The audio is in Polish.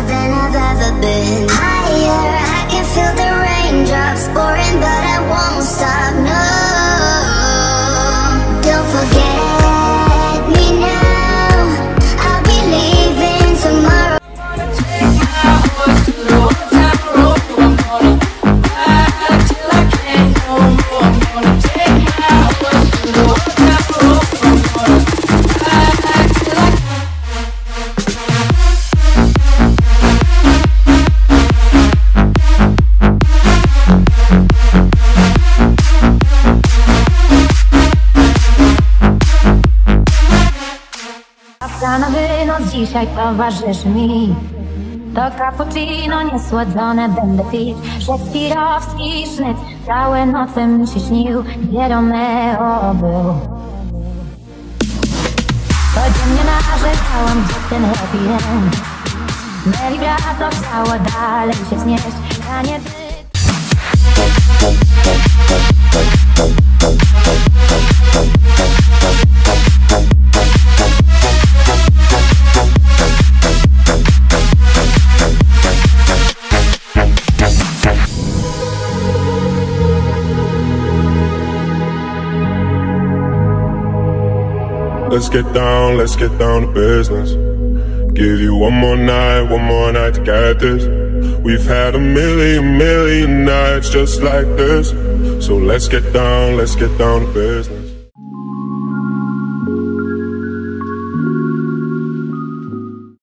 than I've ever been. Higher, I can feel the raindrops pouring, but I won't stop, no. Don't forget me now, I'll be leaving tomorrow. Wanna take my horse to the old town road. I'm gonna ride till I can't no more. I'm gonna take my horse to the old town road. I'm gonna ride till I can't. Na wynos dzisiaj towarzyszy mi. To cappuccino niesłodzone będę pić. Szekspirowski sznyt, całe noce mi się śnił. Nie Romeo był. Codziennie narzekałam, gdzie ten happy end. Meli brato chciało dalej się znieść. Ja nie Let's get down to business. Give you one more night to get this. We've had a million nights just like this. So let's get down to business.